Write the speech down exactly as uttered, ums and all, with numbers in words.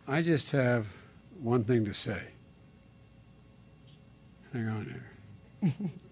I just have one thing to say. Hang on here.